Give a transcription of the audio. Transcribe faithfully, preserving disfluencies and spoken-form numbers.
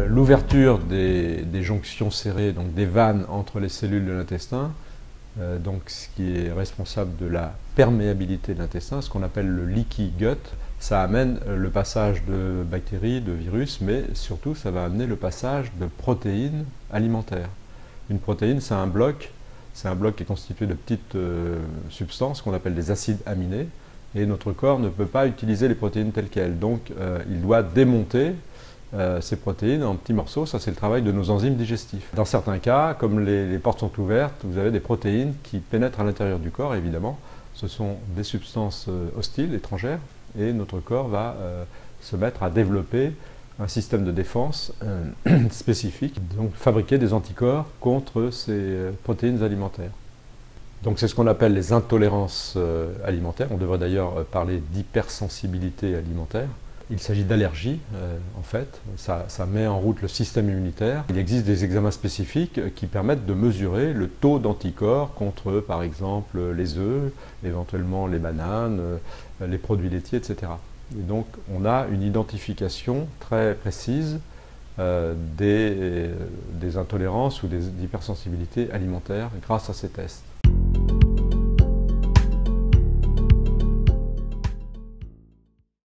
l'ouverture des, des jonctions serrées, donc des vannes entre les cellules de l'intestin, euh, donc ce qui est responsable de la perméabilité de l'intestin, ce qu'on appelle le leaky gut, ça amène le passage de bactéries, de virus, mais surtout ça va amener le passage de protéines alimentaires. Une protéine, c'est un bloc, c'est un bloc qui est constitué de petites euh, substances qu'on appelle des acides aminés, et notre corps ne peut pas utiliser les protéines telles quelles, donc euh, il doit démonter Euh, ces protéines en petits morceaux. Ça, c'est le travail de nos enzymes digestifs. Dans certains cas, comme les, les portes sont ouvertes, vous avez des protéines qui pénètrent à l'intérieur du corps, évidemment. Ce sont des substances euh, hostiles, étrangères, et notre corps va euh, se mettre à développer un système de défense euh, spécifique, donc fabriquer des anticorps contre ces euh, protéines alimentaires. Donc c'est ce qu'on appelle les intolérances euh, alimentaires. On devrait d'ailleurs parler d'hypersensibilité alimentaire. Il s'agit d'allergies, euh, en fait. Ça, ça met en route le système immunitaire. Il existe des examens spécifiques qui permettent de mesurer le taux d'anticorps contre, par exemple, les œufs, éventuellement les bananes, euh, les produits laitiers, et cetera. Et donc, on a une identification très précise euh, des, des intolérances ou des hypersensibilités alimentaires grâce à ces tests.